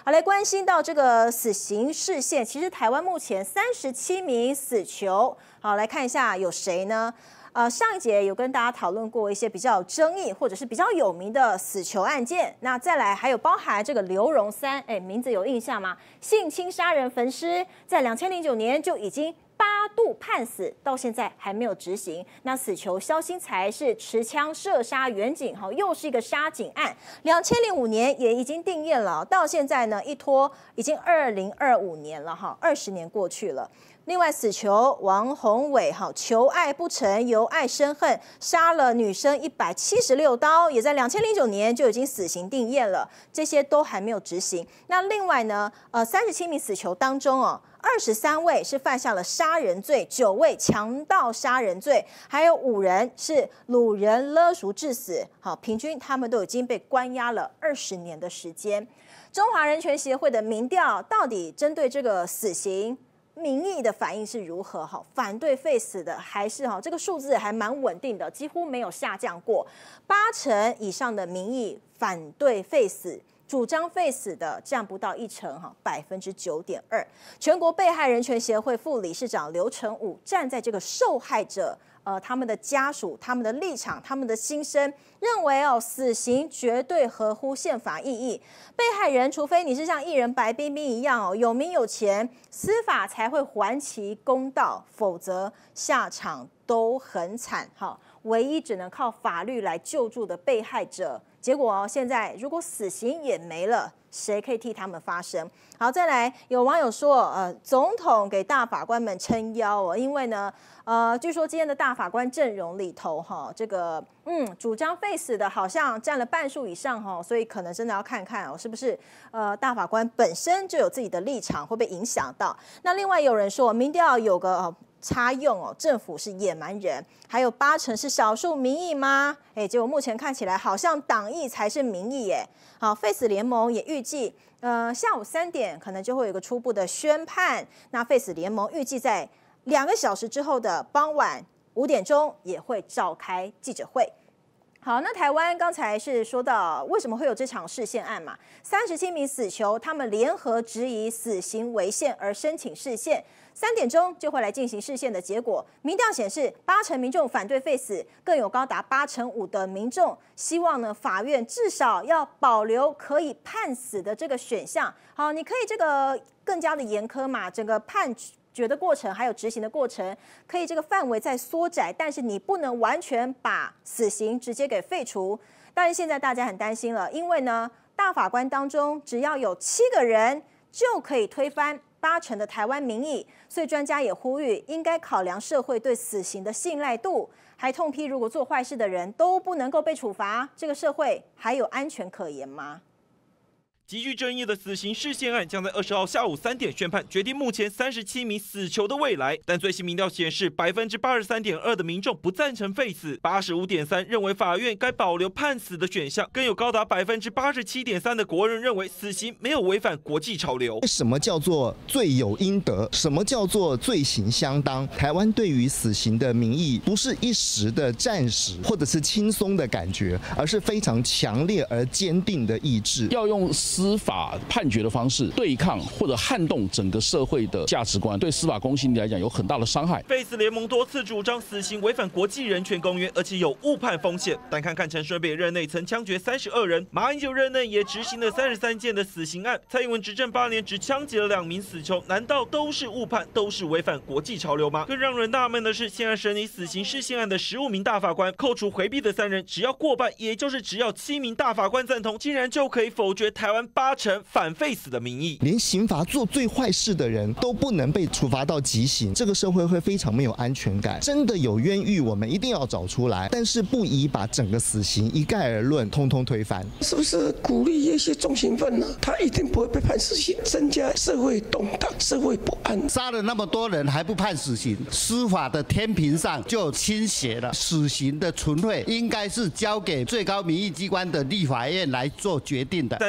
好，来关心到这个死刑释宪，其实台湾目前37名死囚。好，来看一下有谁呢？上一节有跟大家讨论过一些比较有争议或者是比较有名的死囚案件。那再来还有包含这个刘荣三，名字有印象吗？性侵杀人焚尸，在2009年就已经8度判死，到现在还没有执行。那死囚萧新才是持枪射杀远警，又是一个杀警案。2005年也已经定验了，到现在呢一拖已经2025年了，20年过去了。另外，死囚王宏伟求爱不成，由爱生恨，杀了女生176刀，也在2009年就已经死刑定验了，这些都还没有执行。那另外呢，37名死囚当中23位是犯下了杀人罪，9位强盗杀人罪，还有5人是掳人勒赎致死。平均他们都已经被关押了20年的时间。中华人权协会的民调到底针对这个死刑民意的反应是如何？反对废死的还是这个数字还蛮稳定的，几乎没有下降过，80%以上的民意反对废死。主张废死的占不到1成，9.2%。全国被害人权协会副理事长刘成武站在这个受害者他们的家属、他们的立场、他们的心声，认为死刑绝对合乎宪法意义。被害人除非你是像艺人白冰冰一样有名有钱，司法才会还其公道，否则下场都很惨。唯一只能靠法律来救助的被害者。结果现在如果死刑也没了，谁可以替他们发声？好，再来，有网友说，总统给大法官们撑腰因为呢，据说今天的大法官阵容里头，这个主张废死的好像占了半数以上所以可能真的要看看是不是大法官本身就有自己的立场，会被影响到。那另外有人说，民调有个插用政府是野蛮人，还有80%是少数民意吗？结果目前看起来好像党意才是民意耶。好，废死联盟也预计，下午3点可能就会有一个初步的宣判。那废死联盟预计在2个小时之后的傍晚5点钟也会召开记者会。好，那台湾刚才是说到为什么会有这场释宪案嘛？37名死囚他们联合质疑死刑违宪而申请释宪，3点钟就会来进行释宪的结果。民调显示，80%民众反对废死，更有高达85%的民众希望呢法院至少要保留可以判死的这个选项。好，你可以这个更加的严苛嘛，整个判决的过程还有执行的过程，可以这个范围再缩窄，但是你不能完全把死刑直接给废除。但是现在大家很担心了，因为呢，大法官当中只要有7个人就可以推翻80%的台湾民意，所以专家也呼吁，应该考量社会对死刑的信赖度，还痛批如果做坏事的人都不能够被处罚，这个社会还有安全可言吗？ 极具争议的死刑释宪案将在20号下午3点宣判，决定目前37名死囚的未来。但最新民调显示，83.2%的民众不赞成废死，85.3%认为法院该保留判死的选项，更有高达87.3%的国人认为死刑没有违反国际潮流。 什么叫做罪有应得？什么叫做罪刑相当？台湾对于死刑的民意不是一时的暂时或者是轻松的感觉，而是非常强烈而坚定的意志。 要用司法判决的方式对抗或者撼动整个社会的价值观，对司法公信力来讲有很大的伤害。 废死联盟多次主张死刑违反国际人权公约，而且有误判风险。但看看陈水扁任内曾枪决32人，马英九任内也执行了33件的死刑案，蔡英文执政8年只枪击了2名死囚，难道都是误判，都是违反国际潮流吗？更让人纳闷的是，现在审理死刑释宪案的15名大法官，扣除回避的3人，只要过半，也就是只要7名大法官赞同，竟然就可以否决台湾80%反废死的民意。 连刑罚做最坏事的人都不能被处罚到极刑，这个社会会非常没有安全感。真的有冤狱，我们一定要找出来，但是不宜把整个死刑一概而论，通通推翻。 是不是鼓励一些重刑犯呢？他一定不会被判死刑，增加社会动荡、社会不安。 杀了那么多人还不判死刑，司法的天平上就倾斜了。死刑的存废应该是交给最高民意机关的立法院来做决定的。 37名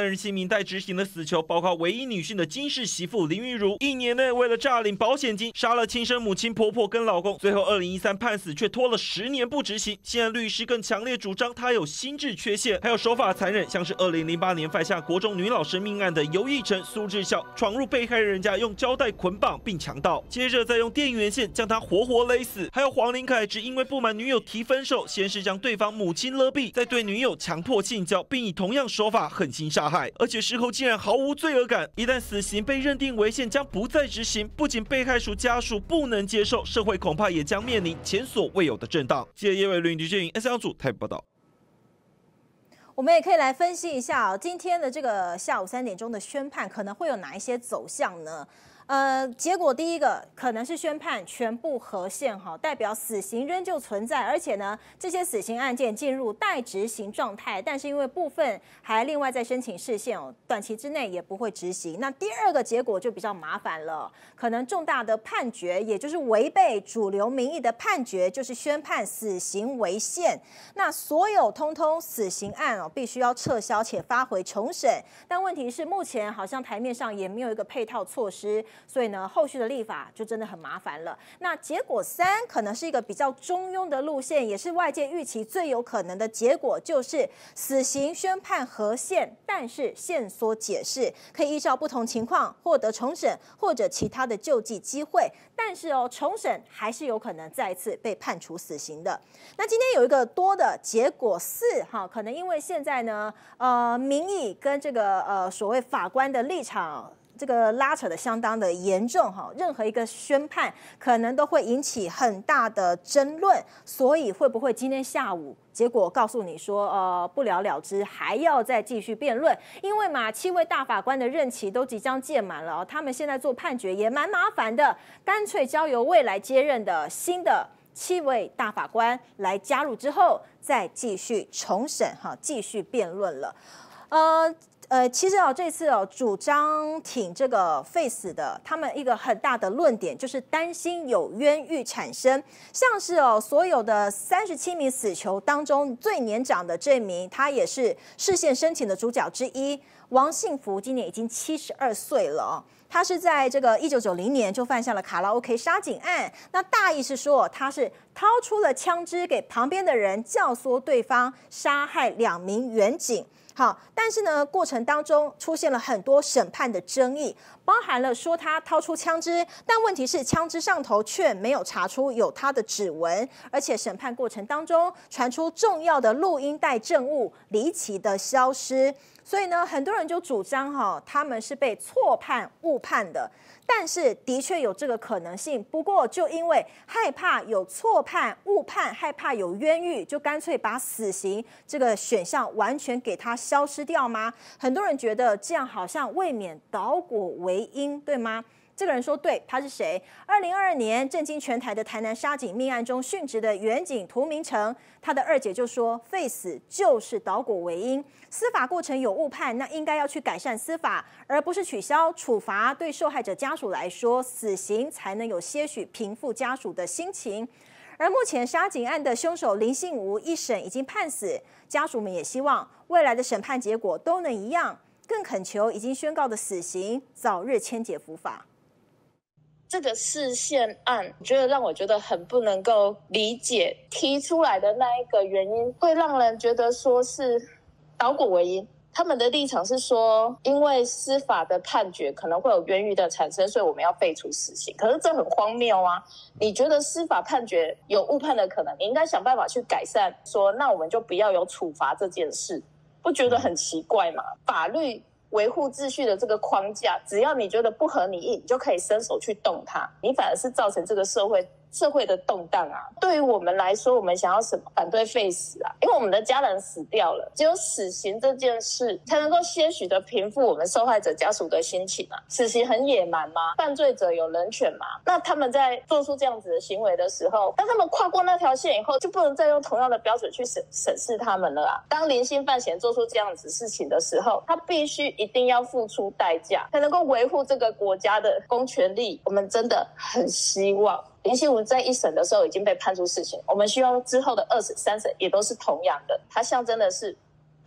营待执行的死囚，包括唯一女性的金氏媳妇林玉如，1年内为了诈领保险金，杀了亲生母亲、婆婆跟老公，最后2013判死，却拖了10年不执行。现在律师更强烈主张他有心智缺陷，还有手法残忍，像是2008年犯下国中女老师命案的尤奕成、苏志孝，闯入被害人家用胶带捆绑并强盗，接着再用电源线将他活活勒死。还有黄林凯只因为不满女友提分手，先是将对方母亲勒毙，再对女友强迫性交，并以同样手法狠心杀害，而且事后竟然毫无罪恶感。一旦死刑被认定违宪，将不再执行，不仅被害属家属不能接受，社会恐怕也将面临前所未有的震荡。记者叶伟伦、吕建颖 S 组台北报道。 我们也可以来分析一下今天的这个下午3点钟的宣判可能会有哪一些走向呢？结果第一个可能是宣判全部合宪，代表死刑仍旧存在，而且呢，这些死刑案件进入待执行状态，但是因为部分还另外再申请释宪短期之内也不会执行。那第二个结果就比较麻烦了，可能重大的判决，也就是违背主流民意的判决，就是宣判死刑违宪。那所有通通死刑案必须要撤销且发回重审，但问题是目前好像台面上也没有一个配套措施。所以呢，后续的立法就真的很麻烦了。那结果3可能是一个比较中庸的路线，也是外界预期最有可能的结果，就是死刑宣判合宪，但是限缩解释，可以依照不同情况获得重审或者其他的救济机会。但是重审还是有可能再一次被判处死刑的。那今天有一个多的结果4，可能因为现在呢，民意跟这个所谓法官的立场。这个拉扯的相当的严重任何一个宣判可能都会引起很大的争论，所以会不会今天下午结果告诉你说不了了之，还要再继续辩论？因为嘛，7位大法官的任期都即将届满了，他们现在做判决也蛮麻烦的，干脆交由未来接任的新的7位大法官来加入之后，再继续重审继续辩论了。其实这次主张挺这个废死的，他们一个很大的论点就是担心有冤狱产生，像是所有的37名死囚当中最年长的这名，他也是释宪申请的主角之一，王信福今年已经72岁了他是在这个1990年就犯下了卡拉 OK 杀警案，那大意是说他是掏出了枪支给旁边的人教唆对方杀害2名员警。好，但是呢，过程当中出现了很多审判的争议，包含了说他掏出枪支，但问题是枪支上头却没有查出有他的指纹，而且审判过程当中传出重要的录音带证物离奇的消失，所以呢，很多人就主张他们是被错判、误判的。但是的确有这个可能性，不过就因为害怕有错判、误判，害怕有冤狱，就干脆把死刑这个选项完全给它消失掉吗？很多人觉得这样好像未免倒果为因，对吗？这个人说对，他是谁？2022年震惊全台的台南杀警命案中殉职的员警涂明诚，他的二姐就说废死就是倒果为因，司法过程有误判，那应该要去改善司法，而不是取消处罚。对受害者家属来说，死刑才能有些许平复家属的心情。而目前杀警案的凶手林信吾一审已经判死，家属们也希望未来的审判结果都能一样，更恳求已经宣告的死刑早日签解伏法。 这个释宪案让我觉得很不能够理解，提出来的那一个原因会让人觉得说是倒果为因。他们的立场是说，因为司法的判决可能会有冤狱的产生，所以我们要废除死刑。可是这很荒谬啊！你觉得司法判决有误判的可能，你应该想办法去改善，说那我们就不要有处罚这件事，不觉得很奇怪吗？法律维护秩序的这个框架，只要你觉得不合你意，你就可以伸手去动它，你反而是造成这个社会的动荡啊。对于我们来说，我们想要什么？反对废死啊，因为我们的家人死掉了，只有死刑这件事才能够些许的平复我们受害者家属的心情啊。死刑很野蛮吗？犯罪者有人权吗？那他们在做出这样子的行为的时候，当他们跨过那条线以后，就不能再用同样的标准去审视他们了啊。当零星犯嫌做出这样子事情的时候，他必须一定要付出代价，才能够维护这个国家的公权力。我们真的很希望林信吾在一审的时候已经被判处死刑，我们希望之后的2审、3审也都是同样的。它象征的是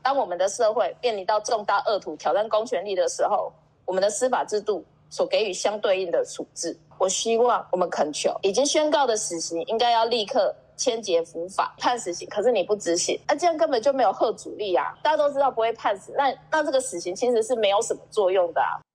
当我们的社会面临到重大恶徒挑战公权力的时候，我们的司法制度所给予相对应的处置。我希望我们恳求已经宣告的死刑应该要立刻签结伏法，判死刑，可是你不执行，这样根本就没有吓阻力啊！大家都知道不会判死，那这个死刑其实是没有什么作用的啊。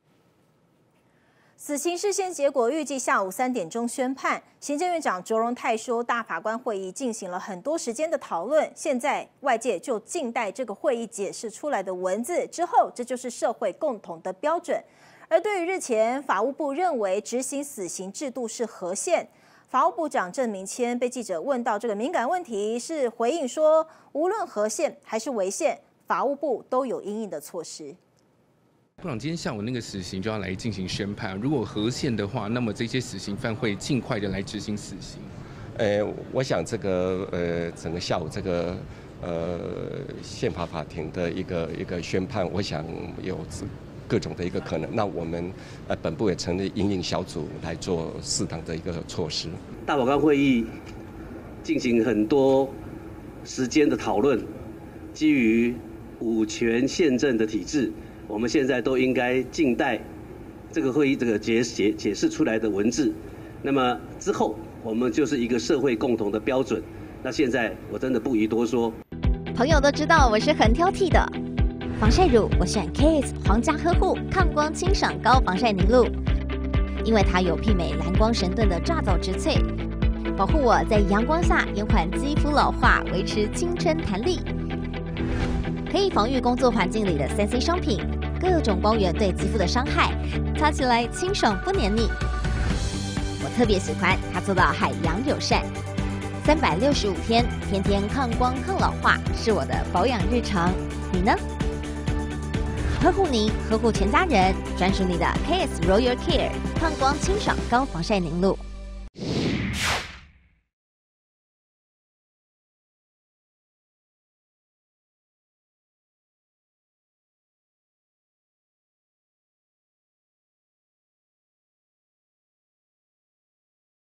死刑释宪结果预计下午3点钟宣判。行政院长卓荣泰说，大法官会议进行了很多时间的讨论，现在外界就静待这个会议解释出来的文字，之后这就是社会共同的标准。而对于日前法务部认为执行死刑制度是合宪，法务部长郑明谦被记者问到这个敏感问题，是回应说，无论合宪还是违宪，法务部都有因应的措施。 部长，今天下午那个死刑就要来进行宣判，如果合宪的话，那么这些死刑犯会尽快的来执行死刑。 我想这个整个下午这个宪法法庭的一个宣判，我想有各种的一个可能。那我们本部也成立因应小组来做适当的一个措施。 大法官会议进行很多时间的讨论，基于五权宪政的体制。我们现在都应该静待这个会议这个解释出来的文字，那么之后我们就是一个社会共同的标准。那现在我真的不宜多说。 朋友都知道我是很挑剔的，防晒乳我选 KISS 皇家呵护抗光清爽高防晒凝露，因为它有媲美蓝光神盾的抓藻植萃，保护我在阳光下延缓肌肤老化，维持青春弹力。可以防御工作环境里的3C 商品，各种光源对肌肤的伤害，擦起来清爽不黏腻。我特别喜欢它做到海洋友善，365天，天天抗光抗老化，是我的保养日常。你呢？呵护您，呵护全家人，专属你的 KISS Royal Care 抗光清爽高防晒凝露。